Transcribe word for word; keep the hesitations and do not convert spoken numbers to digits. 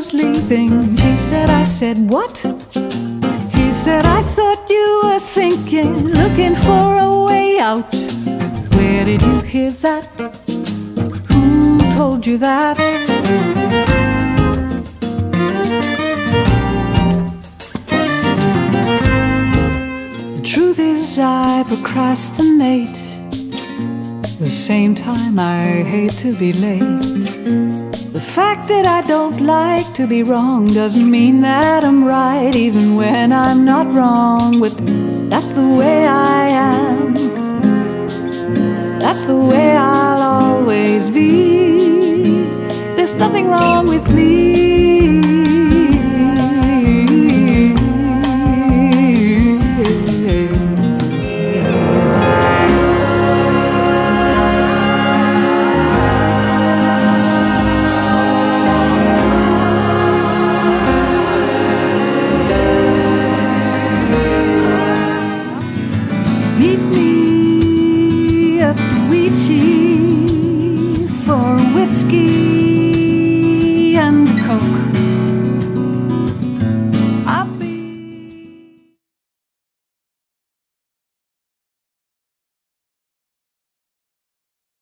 was leaving. She said, I said, what? He said, I thought you were thinking, looking for a way out. Where did you hear that? Who told you that? The truth is I procrastinate. At the same time I hate to be late. The fact that I don't like to be wrong doesn't mean that I'm right, even when I'm not wrong. But that's the way I am. That's the way I'll always be. There's nothing wrong with me. For whiskey